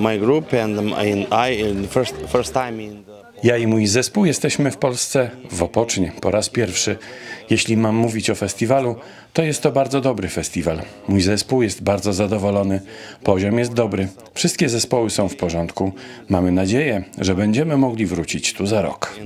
Ja i mój zespół jesteśmy w Polsce, w Opocznie, po raz pierwszy. Jeśli mam mówić o festiwalu, to jest to bardzo dobry festiwal. Mój zespół jest bardzo zadowolony, poziom jest dobry, wszystkie zespoły są w porządku. Mamy nadzieję, że będziemy mogli wrócić tu za rok.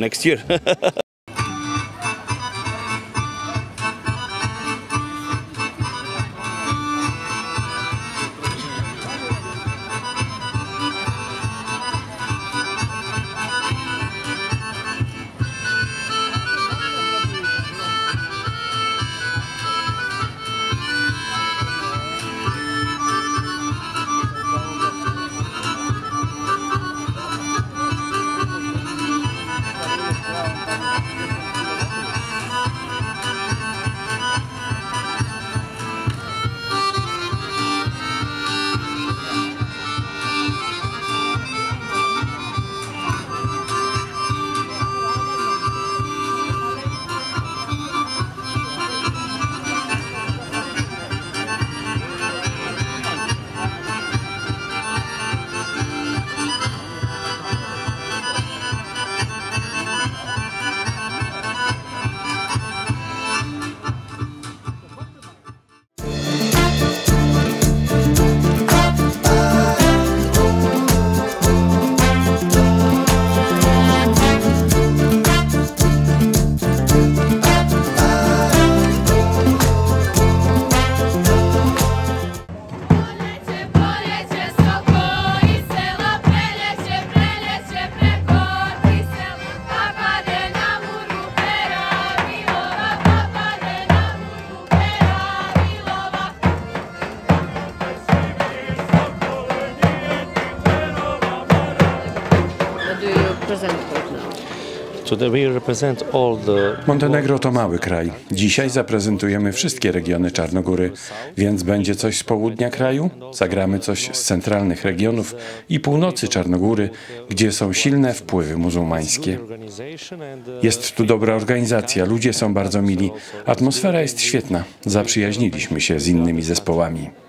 Montenegro to mały kraj. Dzisiaj zaprezentujemy wszystkie regiony Czarnogóry, więc będzie coś z południa kraju, zagramy coś z centralnych regionów i północy Czarnogóry, gdzie są silne wpływy muzułmańskie. Jest tu dobra organizacja, ludzie są bardzo mili, atmosfera jest świetna, zaprzyjaźniliśmy się z innymi zespołami.